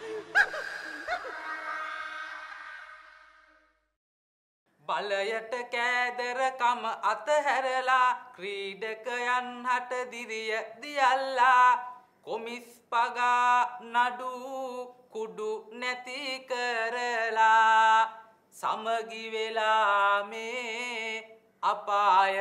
බලයට කෑදරකම අතහැරලා ක්‍රීඩකයන් හට දිරිය දියල්ලා කොමිස් පගා නඩු කුඩු නැති කරලා සමගි වෙලා මේ අපාය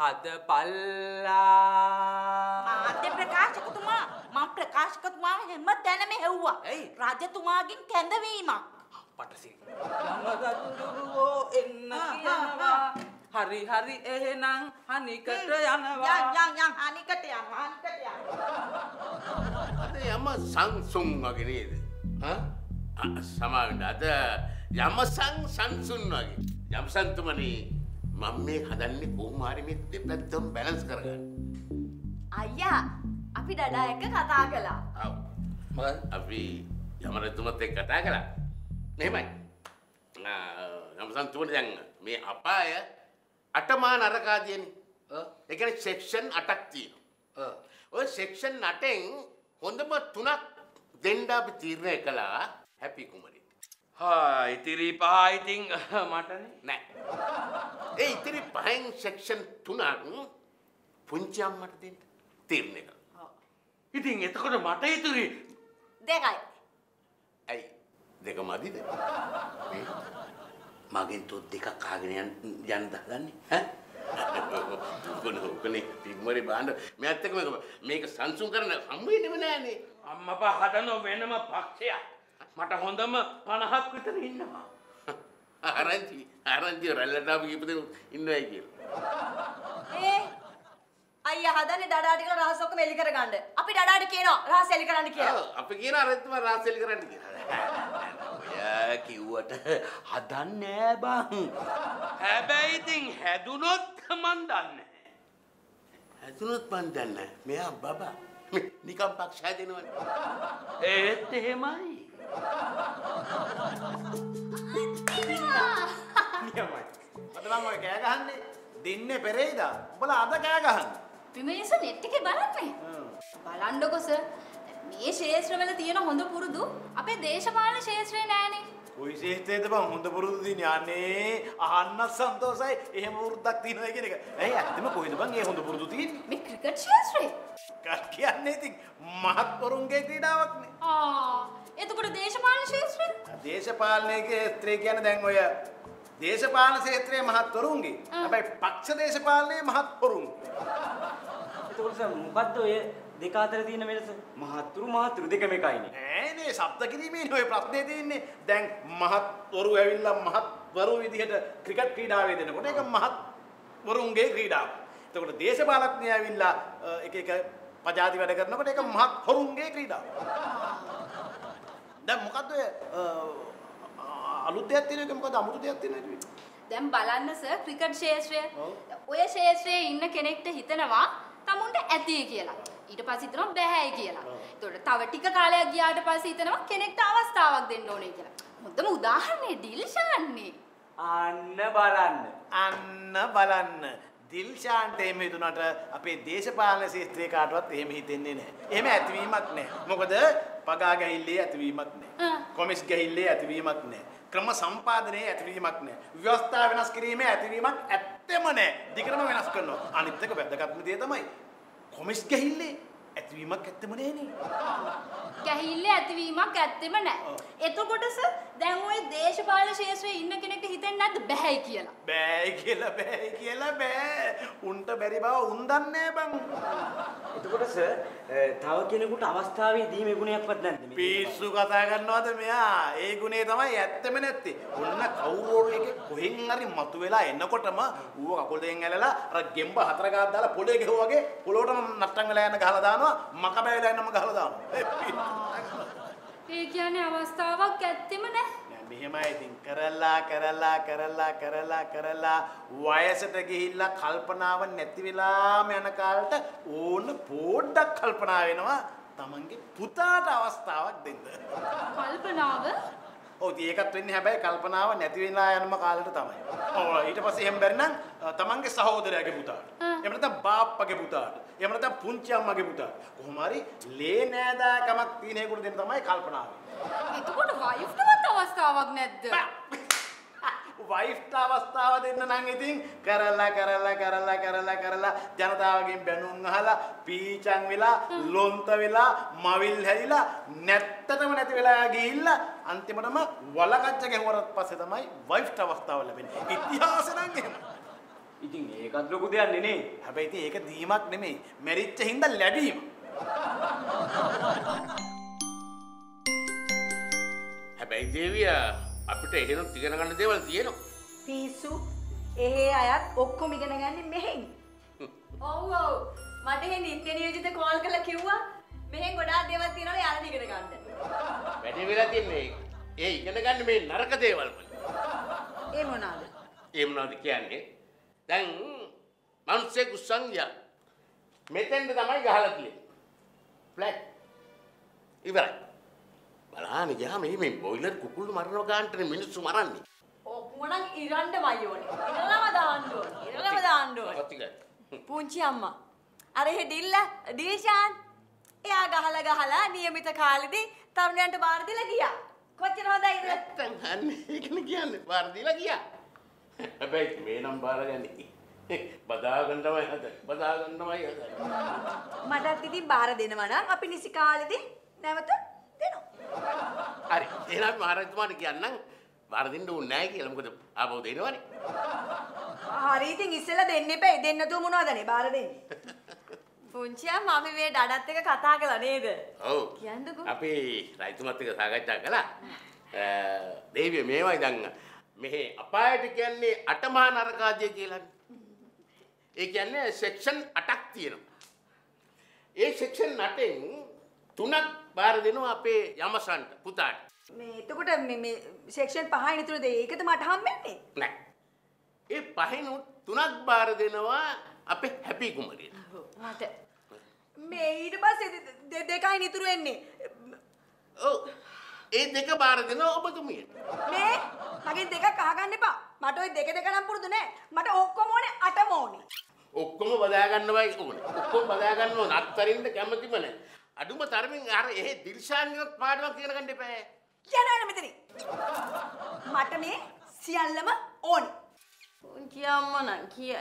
හදපල්ලා. මාධ්‍ය ප්‍රකාශකතුමා මම ප්‍රකාශකතුමාව හැම තැනම හෙව්වා. රජතුමාගෙන් කැඳවීමක්. පටසිරි. යමදතුරුවෝ එන්න කියනවා. හරි හරි එහෙනම් හනිකට යනවා. යන් හනිකට යනවා. අද යම සංසුන් වගේ නේද? සමාවෙන්න අද යම සංසුන් වගේ. යම්සන්තුමනි මම මේ හදන්නේ කොහොම හරි මේ දෙපැත්තම බැලන්ස් කරගන්න. අයියා අපි ඩඩා එක්ක කතා කළා. ඔව්. මොකද අපි යමරතුමත් එක්ක කතා කළා. මෙහෙමයි. යම්සන්තුමනි දැන් මේ අපාය අටමා නරකාදියනේ. ඒ කියන්නේ සෙක්ෂන් 8ක් තියෙනවා. ඔය සෙක්ෂන් 8න් හොඳම 3ක් දෙන්න අපි තීරණය කළා හැපි කුමරිට. ඉතිරි පහ ඉතින් මටනේ නෑ. ඒ ඉතිරි පහෙන් සෙක්ෂන් 3ක් පුංචි අම්මට දෙන්න තීරණය කළා. ඉතින් එතකොට මට ඉතුරු දෙකයි. ඇයි දෙක මදිද? මගෙන් තෝ දෙකක් කාගෙන යන්න දහදන්නේ කොනේ පිග්මරි බාන්න මෙයත් එක්ක මේක සංසුන් කරන හම්බ වෙන්නේම නෑනේ. අම්මපා හදන වෙනම පක්ෂයක්. මට හොඳම 50ක් විතර ඉන්නවා. ආරංචි රැල්ලට අපි ඉපදෙන්න ඉන්නවයි කියලා. අයියා හදන්නේ ඩඩා ටික රහස් ඔක්කොම එලි කරගන්න. අපි ඩඩාට කියනවා රහස් එලි කරන්න කියලා. අපි කියන අරතුම රහස් එලි කරන්න කියලා. ඔයා කිව්වට හදන්නේ බං. හැබැයි ඉතින් හැදුනොත් මන් දන්නේ. හැදුනොත් මන් දන්නේ. මෙයා බබා. නිකම් පක්ෂය දෙනවනේ. ඒත් එහෙමයි. නියමයි. අද මම ඔය කෑ ගහන්නේ දින්නේ පෙරේදා. උඹලා අද කෑ ගහන්නේ. විමේෂ නෙට් එකේ බලන්නේ. බලන්නකො සර්. මේ ශේෂ්ත්‍රවල තියෙන හොඳ පුරුදු අපේ දේශපාලන ශේෂ්ත්‍රේ නෑනේ. කොයි ශේෂ්ත්‍රයේද බං හොඳ පුරුදු දින්නේ? අනේ අහන්න සන්තෝසයි. එහෙම වෘත්තක් තියෙනවා කියන එක. ඇයි ඇත්තම කොහෙද බං මේ හොඳ පුරුදු තියෙන්නේ? මේ ක්‍රිකට් ශේෂ්ත්‍රේ. කල් කියන්නේ ඉතින් මහත්වරුන්ගේ ක්‍රීඩාවක්නේ. එතකොට දේශපාලන ශේෂ්ත්‍රේ? දේශපාලනයේ ක්ෂේත්‍රය කියන්නේ දැන් ඔය දේශපාලන ක්ෂේත්‍රයේ මහත්වරුන්ගේ. හැබැයි පක්ෂ දේශපාලනයේ මහත්වරුන්ගේ. එතකොට සර් මොකද්ද ඔය දෙක අතර තියෙන වෙනස? මහත්තුරු දෙකම එකයිනේ. ඈනේ ශබ්ද කිරීමේනේ ඔය ප්‍රශ්නේ තියෙන්නේ. දැන් මහත්වරු ඇවිල්ලා මහත්වරු විදිහට ක්‍රිකට් ක්‍රීඩාවේ දෙනකොට ඒක මහත්වරුන්ගේ ක්‍රීඩාව. එතකොට දේශපාලඥයෝ ඇවිල්ලා එක පජාති වැඩ කරනකොට ඒක මහත්වරුන්ගේ ක්‍රීඩාව. දැන් මොකද්ද අලුත් දෙයක් තියෙනවද මොකද අමුතු දෙයක් තියෙනවද? දැන් බලන්න සර් ක්‍රිකට් ශේෂ්ත්‍රය. ඔය ශේෂ්ත්‍රයේ ඉන්න කෙනෙක්ට හිතනවා තමුන්ට ඇති කියලා. ඊට පස්සේ හිතනවා බෑයි කියලා. ඒතකොට තව ටික කාලයක් ගියාට පස්සේ හිතනවා කෙනෙක්ට අවස්ථාවක් දෙන්න ඕනේ කියලා. හොඳම උදාහරණේ ඩිල්ෂාන්නේ. අන්න බලන්න. දිල්ෂාන්ට එහෙම හිතුණාට අපේ දේශපාලන ශාස්ත්‍රයේ කාටවත් එහෙම හිතෙන්නේ නැහැ. එහෙම ඇතිවීමක් නැහැ. මොකද පගා ගැහිල්ලේ ඇතිවීමක් නැහැ. කොමිස් ගැහිල්ලේ ඇතිවීමක් නැහැ. ක්‍රම සම්පාදනයේ ඇතිවීමක් නැහැ. ව්‍යවස්ථා වෙනස් කිරීමේ ඇතිවීමක් ඇත්තෙම නැහැ. දිගටම වෙනස් කරනවා. අනිත් එක වැදගත්ම දේ තමයි කොමිස් ගැහිල්ලේ ඇතිවීමක් ඇත්තෙම නැහැනේ. ගැහිල්ලේ ඇතිවීමක් ඇත්තෙම නැහැ. එතකොට සර් දැන් ওই දේශපාලන ශාස්ත්‍රයේ ඉන්න කෙනෙක්ට හිතෙන්නේ නැද්ද බෑයි කියලා? බෑයි කියලා බෑ. උන්ට බැරි බව උන් දන්නේ බං. එතකොට සර් තව කෙනෙකුට අවස්ථාවේ දීමේ ගුණයක්වත් නැද්ද මේ? පිස්සු කතා කරනවද මෙයා? ඒ ගුණේ තමයි ඇත්තෙම නැත්තේ. ඔන්න කවුරු එකේ කොහෙන් හරි මතුවෙලා එනකොටම ඌව කකුල් දෙකෙන් ඇලලා අර ගෙම්බ හතර ගාක් දාලා පොළේ ගහුවා වගේ පොළොවටම නට්ටම් වෙලා යන ගහලා දානවා. මක බැලලා යනම ගහලා දානවා. ඒ කියන්නේ අවස්ථාවක් ඇත්තෙම නැහැ. මෙහෙමයි ඉතින් කරලා වයසට ගිහිල්ලා කල්පනාව නැති වෙලාම යන කාලට ඕන පොඩ්ඩක් කල්පනා වෙනවා තමන්ගේ පුතාට අවස්ථාවක් දෙන්න. කල්පනාව? ඔව් ඒකත් වෙන්නේ හැබැයි කල්පනාව නැති වෙලා යනම කාලෙට තමයි. ඔව් ඊට පස්සේ එහෙම බැරි නම් තමන්ගේ සහෝදරයාගේ පුතාට. එහෙම නැත්නම් බාප්පගේ පුතාට. එහෙම නැත්නම් පුංචි අම්මගේ පුතාට. කොහොම හරි ලේ නෑදෑකමක් තියෙන එකකට දෙන්න තමයි කල්පනා වෙන්නේ. එතකොට වයිෆ්ටවත් අවස්ථාවක් නැද්ද? වයිෆ්ට අවස්ථාව දෙන්න නම් ඉතින් කරලා ජනතාවගෙන් බැනුම් අහලා පීචන් වෙලා ලොන්ත වෙලා මවිල් හැරිලා නැත්තටම නැති වෙලා ගිහිල්ලා අන්තිමටම වලකච්ච ගැහුවට පස්සේ තමයි වයිෆ්ට අවස්ථාව ලැබෙන්නේ. ඉතිහාසෙ නම් එහෙම. ඉතින් ඒකත් ලොකු දෙයක් නේ. හැබැයි ඉතින් ඒක දීමක් නෙමෙයි. මෙරිච්ච හින්දා ලැබීම. හැබැයි දේවියා අපිට එහෙනම් ඉගෙන ගන්න දේවල් තියෙනවා. පිස්සු එහෙ අයත් ඔක්කොම ඉගෙන ගන්නේ මෙහෙන්. ඔව් මට එහෙ නිත්‍ය නියෝජිත කෝල් කරලා කිව්වා මෙහෙන් ගොඩාක් දේවල් තියෙනවා යාළුවා ඉගෙන ගන්න. වැඩි වෙලා තින්නේ ඒ ඉගෙන ගන්න මේ නරක දේවල් වල. ඒ මොනවාද? ඒ මොනවද කියන්නේ? දැන් මනුස්සයෙක් උස්සන් ගියා. මෙතෙන්ද තමයි ගහලා තියෙන්නේ. ෆ්ලැට්. ඉවරයි. බලන්න ගියාම මේ බොයිලර් කුකුළු මරනවා ගන්නට මිනිස්සු මරන්නේ. ඔක්කොම ඉරන්නමයි ඕනේ. ඉරලම දාන්න ඕනේ. පුංචි අම්මා. අර එහෙ ඩිල්ෂාන් එයා ගහලා નિયમિત කාලෙදී තරුණයන්ට බාර දීලා ගියා. කොච්චර හොඳයිද? නැත්තම් අන්නේ ඒකනේ කියන්නේ බාර දීලා ගියා. හැබැයි මේ නම් බාරගන්නේ. බදා ගන්නමයි හදන්නේ. මටත් ඉතින් බාර දෙනවා නම් අපි නිසි කාලෙදී නැවත දෙනවා. හරි. එහෙනම් මහරජතුමාට කියන්නම් බාර දෙන්න ඕනේ නැහැ කියලා. මොකද ආපහු දෙනවනේ. හරි ඉතින් ඉස්සෙල්ලා දෙන්න එපා. දෙන්න තු මොනවදනේ බාර දෙන්නේ. පුංචි අම්මා අපි මේ ඩඩත් එක කතා කළා නේද? ඔව්. කියන්නකෝ. අපි රයිතුමත් එක්ක සාකච්ඡා කළා. දේවිය මේවයි දැන් මෙහි අපායට කියන්නේ අටමහා නරකාදිය කියලානේ. ඒ කියන්නේ සෙක්ෂන් 8ක් තියෙනවා. ඒ සෙක්ෂන් 8න් 3ක් බාර දෙනවා අපේ යමසන්ට පුතාට. මේ එතකොට මේ සෙක්ෂන් 5යි නේද ඒකද මට හම්බෙන්නේ? නෑ. ඒ 5න් 3ක් බාර දෙනවා අපේ හැපි කුමරියට. මට මේ ඊට පස්සේ දෙකයි නිතුරු වෙන්නේ. ඔව්. ඒ දෙක බාර දෙනවා ඔබතුමියට. මේ මගෙන් දෙකක් අහගන්න එපා. මට ওই දෙක නම් පුරුදු නෑ. මට ඔක්කොම ඕනේ 8ම ඕනේ. ඔක්කොම බදා ගන්නවයි ඕනේ. ඔක්කොම බදා ගන්න ඕන. අත්තරින්ද කැමතිම නෑ. අඩුම තරමින් අර එහෙ දිල්ෂාන්වත් පාඩමක් ඉගෙන ගන්න එපා. යනවා මෙතනින්. මට මේ සියල්ලම ඕනේ. පුංචි අම්මා නම් කියයි.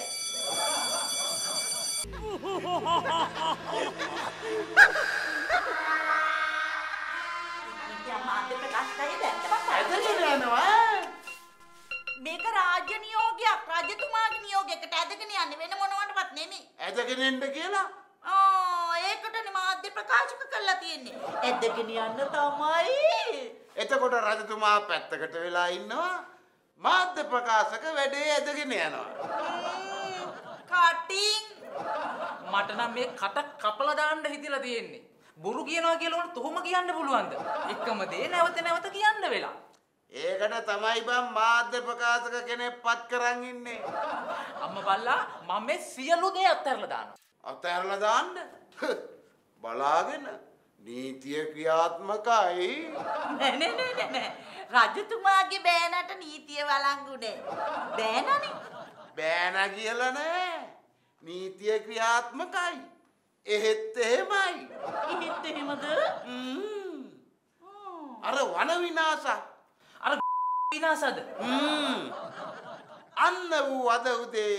මේක රාජ්‍ය නියෝගයක්. රජතුමාගේ නියෝගයකට ඇදගෙන යන්නේ වෙන මොනවටවත් නෙමෙයි. ඇදගෙන එන්න කියලා. ඒකටනේ මාධ්‍ය ප්‍රකාශක කරලා තියෙන්නේ. ඇදගෙන යන්න තමයි. එතකොට රජතුමා පැත්තකට වෙලා ඉන්නවා. මාධ්‍ය ප්‍රකාශක වැඩේ ඇදගෙන යනවා. කටින් මට නම් මේ කට කපලා දාන්න හිතලා තියෙන්නේ. බොරු කියනවා කියලා උන තොහොම කියන්න පුළුවන්ද? එකම දේ නැවත කියන්න වෙලා. ඒකට තමයි බං මාධ්‍ය ප්‍රකාශක කෙනෙක් පත් කරන් ඉන්නේ. අම්මා බල්ලා මම මේ සියලු දේ අත්හැරලා දානවා. අතහැරලා දාන්න. බලාගෙන නීතිය ක්‍රියාත්මකයි. නෑ. රජතුමාගේ බෑනට නීතිය වළංගු නෑ. බෑනනේ. බෑන කියලා නෑ. නීතිය ක්‍රියාත්මකයි. එහෙත් එහෙමයි. එහෙත් එහෙමද? අර වන විනාශ. අර විනාශද? අන්න වූ අද උදේ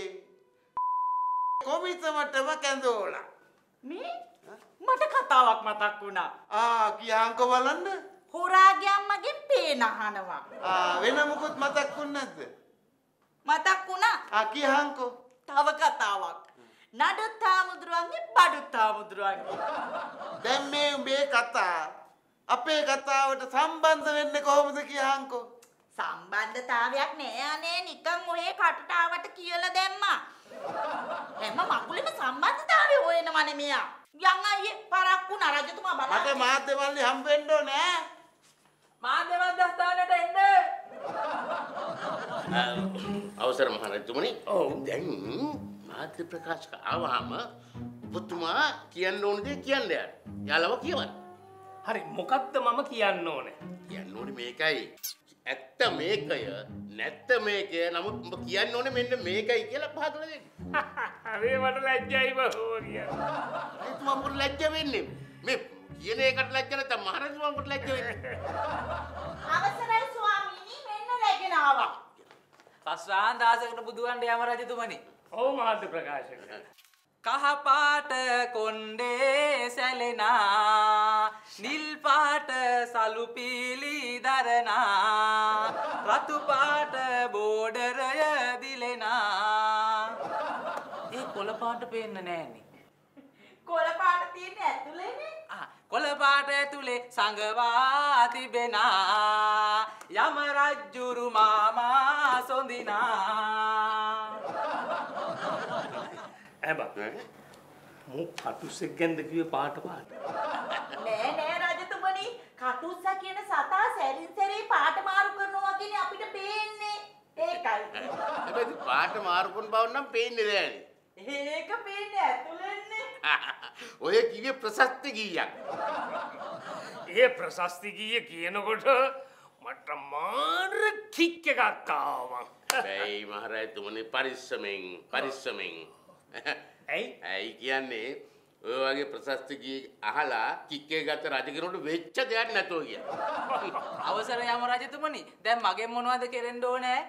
කොමිසමටම කැඳෝලා. මේ මට කතාවක් මතක් වුණා. කියහන්කෝ බලන්න. හොරාගේ අම්මගෙන් පේන අහනවා. වෙන මොකුත් මතක් වුනේ නැද්ද? මතක් වුණා. කියහන්කෝ. තව කතාවක්. නඩුත් හාමුදුරුවන්ගේ බඩුත් හාමුදුරුවන්ගේ. දැන් මේ උඹේ කතා අපේ කතාවට සම්බන්ධ වෙන්නේ කොහොමද කියහන්කෝ? සම්බන්ධතාවයක් නෑ අනේ නිකන් ඔය කටටාවට කියලා දැම්මා. හැම මගුලෙම සම්බන්ධතාවය හොයනවනේ මෙයා. යන් අයියේ පරක් වුණා රජතුමා බලන්න. මට මාධ්‍ය මල්ලි හම්බෙන්න ඕනේ. මාධ්‍ය මධ්‍යස්ථානයට එන්න. අවසර මහරජතුමනි. ඔව්. දැන් මාධ්‍ය ප්‍රකාශක ආවහම ඔබතුමා කියන්න ඕන දේ කියන්න යාර. යාලව කියවන්න. හරි මොකක්ද මම කියන්න ඕනේ? කියන්න ඕනේ මේකයි. ඇත්ත මේකය නැත්ත මේකය නමුත් උඹ කියන්න ඕනේ මෙන්න මේකයි කියලා පහදලා දෙන්න. අනේ මට ලැජ්ජයි බෝ කිය. ඒත් මම ලැජ්ජ වෙන්නේ. මේ කියන එකට ලැජ්ජ නැත්නම් මහරජතුමා මට ලැජ්ජ වෙන්නේ. අවසරයි ස්වාමීනි මෙන්න රැගෙන ආවා. සස්රාන් දාසකට බුදුන්ට යම රජතුමනි. ඔව් මහත් ප්‍රකාශක. කහ පාට කොණ්ඩේ සැලෙනා නිල් පාට සලු පීලි දරනා රතු පාට බෝඩරය දිලෙනා. ඒ කොළ පාට පේන්න නෑනේ. කොළ පාට තියෙන්නේ ඇතුලේනේ. කොළ පාට ඇතුලේ සංගවා තිබෙනා යම රජ්ජුරු මාමා සොඳිනා. ඇබා මු කටුස්සෙක් ගැනද කිව්වේ පාට පාට. නෑ රජතුමනි කටුස්සා කියන සතා සැරින් සැරේ පාට මාරු කරනවා කියන්නේ අපිට පේන්නේ. ඒකයි. හැබැයි පාට මාරු කරන බව නම් පේන්නේ නෑනේ. ඒක පේන්නේ ඇතුලෙන්නේ. ඔය කිව්වේ ප්‍රශස්ති ගීයක්. ඒ ප්‍රශස්ති ගීය කියනකොට මට මාර කික් එකක් ආවා. බැයි මහරජතුමනි පරිස්සමෙන්. ඇයි කියන්නේ ඔය වගේ ප්‍රශස්ති ගී අහලා කික්කේ ගත රජ කෙනෙකුට වෙච්ච දෙයක් නැතෝ කිය. අවසර යම රජතුමනි දැන් මගෙන් මොනවද කෙරෙන්න ඕනේ?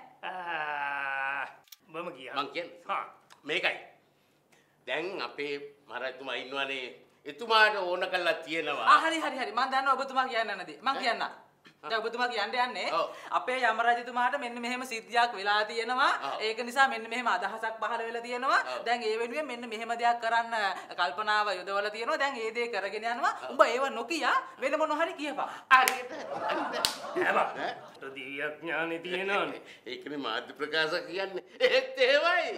මම කියන්න. මං කියන්නේ මේකයි. දැන් අපේ මහරජතුමා ඉන්නවනේ එතුමාට ඕන කරලා තියෙනවා. හරි මම දන්නවා ඔබතුමා කියන්න නැති. මං කියන්න. දැන් ඔබතුමා කියන්න යන්නේ අපේ යම රජතුමාට මෙන්න මෙහෙම සිද්ධියක් වෙලා තියෙනවා. ඒක නිසා මෙන්න මෙහෙම අදහසක් පහළ වෙලා තියෙනවා. දැන් ඒ වෙනුවෙන් මෙන්න මෙහෙම දෙයක් කරන්න කල්පනාව යොදවලා තියෙනවා. දැන් ඒ දේ කරගෙන යනවා. උඹ ඒව නොකිය වෙන මොන හරි කියපන්. හරියට. ඇබා දිව්‍ය ඥානෙ තියෙනවනේ. ඒකනේ මාධ්‍ය ප්‍රකාශක කියන්නේ. ඒත් එහෙමයි.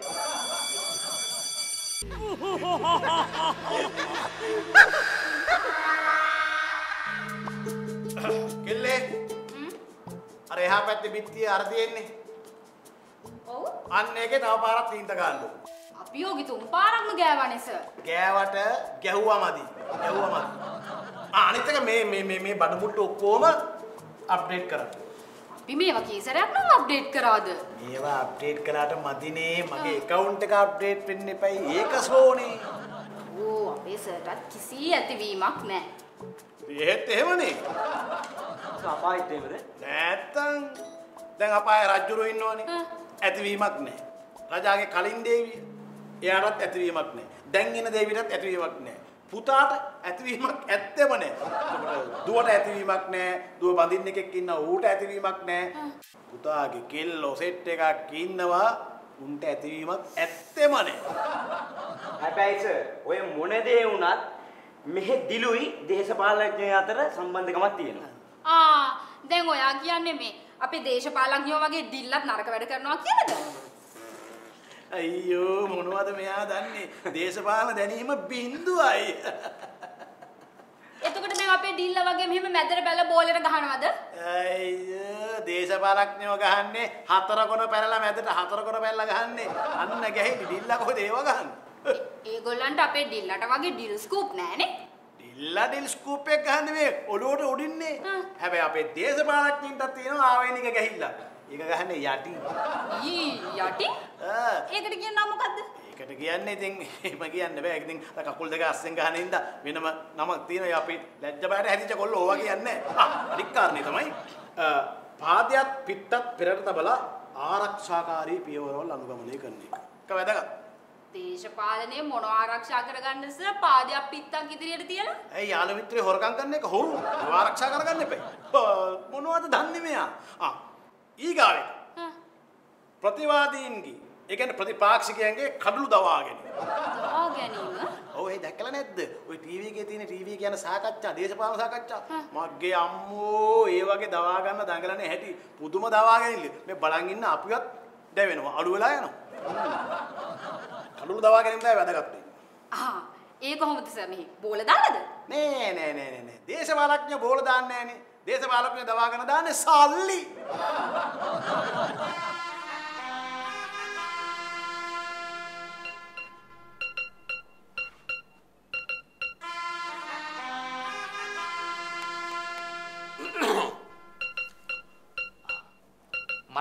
කෙල්ලේ අර එහා පැත්තේ පිටියේ අර තියෙන්නේ. ඔව්. අන්න ඒකේ තව පාරක් තීන්ත ගන්නලු. අපි යෝගි තුන් පාරක්ම ගෑවනේ සර්. ගෑවට ගැහුවාමදි. අනිත් එක මේ බඩ මුට්ටු ඔක්කොම අප්ඩේට් කරන්න. අපි මේවා කීසරයක් නම් අප්ඩේට් කරාද? මේවා අප්ඩේට් කළාට මදිනේ මගේ account එක අප්ඩේට් වෙන්න එපයි. ඒක ස්ලෝනේ. ඕ අපේ සර්ටත් කිසි ඇතිවීමක් නැහැ. ඒත් එහෙමනේ. අපායිත් එහෙමද? නැත්තම් දැන් අපාය රජුරෝ ඉන්නවනේ. ඇතිවීමක් නැහැ. රජාගේ කලින් දේවිය එයාටත් ඇතිවීමක් නැහැ. දැන් ඉන දේවියටත් ඇතිවීමක් නැහැ. පුතාට ඇතිවීමක් ඇත්තෙම නැහැ. එතකොට දුවට ඇතිවීමක් නැහැ. දුව බඳින්න එකෙක් ඉන්න ඌට ඇතිවීමක් නැහැ. පුතාගේ කෙල්ලෝ සෙට් එකක් ඉන්නවා උන්ට ඇතිවීමක් ඇත්තෙම නැහැ. හැබැයි සර් ඔය මොන දේ වුණත් මෙහෙ දිලුයි දේශපාලඥයෝ අතර සම්බන්ධකමක් තියෙනවා. දැන් ඔයා කියන්නේ මේ අපේ දේශපාලඥයෝ වගේ දිල්ලත් නරක වැඩ කරනවා කියලාද? අයියෝ මොනවද මෙයා දන්නේ? දේශපාලන දැනීම බිඳුවයි. එතකොට දැන් අපේ ඩිල්ල වගේ මෙහෙම මැදට බැල බෝලෙට ගහනවද? අයියෝ දේශපාලඥයෝ ගහන්නේ හතර කොන පැනලා මැදට හතර කොන පැනලා ගහන්නේ. අන්න ගැහෙන්නේ ඩිල්ල කොහෙද ඒව ගහන්නේ? ඒගොල්ලන්ට අපේ ඩිල්ලට වගේ ඩිල් ස්කූප් නැහනේ. ඩිල් ස්කූප් එක ගහන්නේ මේ ඔළුවට උඩින්නේ. හැබැයි අපේ දේශපාලඥයින්ට තියෙනවා ආවේනික ගහිල්ල. ඒක ගහන්නේ යටි. යටි? ඒකට කියන නම මොකද්ද? ඒකට කියන්නේ ඉතින් එහෙම කියන්න බෑ. ඒක ඉතින් කකුල් දෙක අස්සෙන් ගහන ඉඳ වෙනම නමක් තියෙනවා. අපි ලැජ්ජ බයට හැදිච්ච කොල්ලෝ ඕවා කියන්නේ නැහැ. අනික් කාරණේ තමයි පාදයක් පිටත් පෙරට තබලා ආරක්ෂාකාරී පියවරවල් අනුගමනය කරන එක. ඒක වැදගත්. දේශපාලනයේ මොන ආරක්ෂා කරගන්නද සර් පාදයක් පිටක් ඉදිරියට තියලා? ඇයි යාළු මිත්‍රේ හොරකම් කරන එක හොරු. ඒව ආරක්ෂා කරගන්න එපයි. මොනවද දන්නේ මෙයා? ඊගාවෙට. ප්‍රතිවාදීන්ගේ ඒ කියන්නේ ප්‍රතිපාක්ෂිකයන්ගේ කඩළු දවා ගැනීම. ඔව් ඒ දැකලා නැද්ද? ඔය ටීවී එකේ තියෙන ටීවී කියන සාකච්ඡා, දේශපාලන සාකච්ඡා. මග්ගේ අම්මෝ ඒ වගේ දවා ගන්න දඟලන්නේ හැටි පුදුම දවා ගැනීම. මේ බලන් ඉන්න අපිවත් දැවෙනවා. අඩු වෙලා යනවා. කඩළු දවා ගැනීම තමයි වැදගත් වෙන්නේ. ඒ කොහොමද සර් මෙහි බෝල දාලාද? නෑ. දේශපාලඥයෝ බෝල දාන්නේ නෑනේ. දේශපාලඥයෝ දවාගෙන දාන්නේ සල්ලි.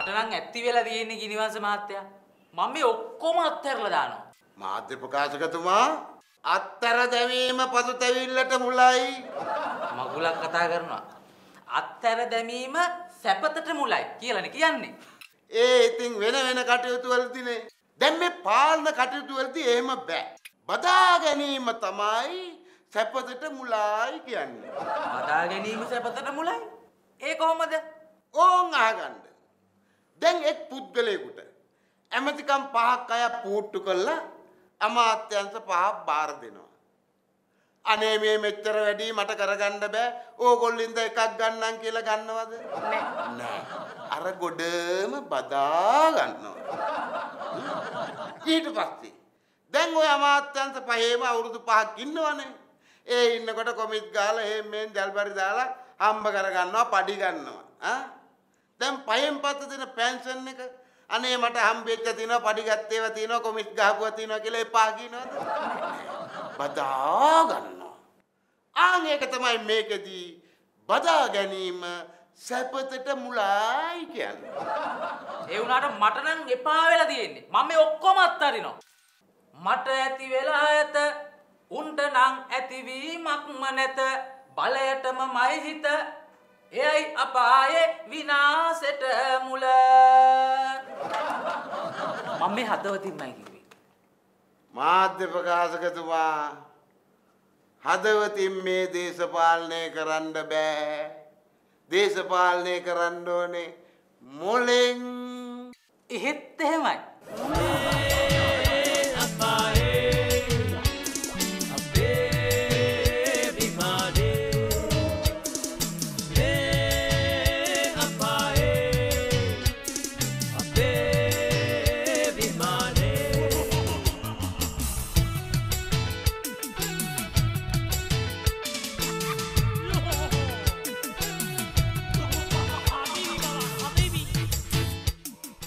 නම් ඇත්ති වෙලා තියෙන්නේ ගිනිවංශ මහත්තයා. මම මේ ඔක්කොම අත්හැරලා දානවා. මාධ්‍ය ප්‍රකාශකතුමා අත්තර දැමීම පසුතැවිල්ලට මුලයි. මගුලක් කතා කරනවා. අත්තර දැමීම සැපතට මුලයි කියලානේ කියන්නේ. ඉතින් වෙන වෙන කටයුතු වලදීනේ. දැන් මේ පාලන කටයුතු වලදී එහෙම බෑ. බදා ගැනීම තමයි සැපතට මුලයි කියන්නේ. බදා ගැනීම සැපතට මුලයි? ඒ කොහොමද? ඕන් අහගන්න. දැන් එක් පුද්ගලයෙකුට ඇමතිකම් 5ක් අය පූට්ටු කළා අමාත්‍යංශ 5ක් බාර දෙනවා. අනේ මේ මෙච්චර වැඩි මට කරගන්න බෑ. ඕගොල්ලින්ද එකක් ගන්නම් කියලා ගන්නවද? නෑ. අර ගොඩම බදා ගන්නවා. ඊට පස්සේ දැන් ඔය අමාත්‍යංශ 5ේම අවුරුදු 5ක් ඉන්නවනේ. ඒ ඉන්නකොට කොමිට් ගාලා එහෙම මෙන් ජල්බරි දාලා හම්බ කරගන්නවා, පඩි ගන්නවා. දැන් 5න් පස්සේ දෙන පෙන්ෂන් එක අනේ මට හම්බෙච්ච තියෙනවා, පඩි ගත්තේවා තියෙනවා, කොමිට් ගහපුවා තියෙනවා කියලා එපා කියනවද? බදා ගන්නවා. ඒක තමයි මේකෙදී බදා ගැනීම සැපතට මුලයි කියන්නේ. ඒ වුණාට මට නම් එපා වෙලා තියෙන්නේ. මම මේ ඔක්කොම අත්හරිනවා. මට ඇති වෙලා ඇත උන්ට නම් ඇතිවීමක්ම නැත. බලයටම මයි හිත එයයි අපායේ විනාශෙට මුල. මම මේ හදවතින්මයි කිව්වේ. මාධ්‍ය ප්‍රකාශකතුමා හදවතින් මේ දේශපාලනය කරන්න බෑ. දේශපාලනය කරන්න ඕනේ මොලෙන්. එහෙත් එහෙමයි.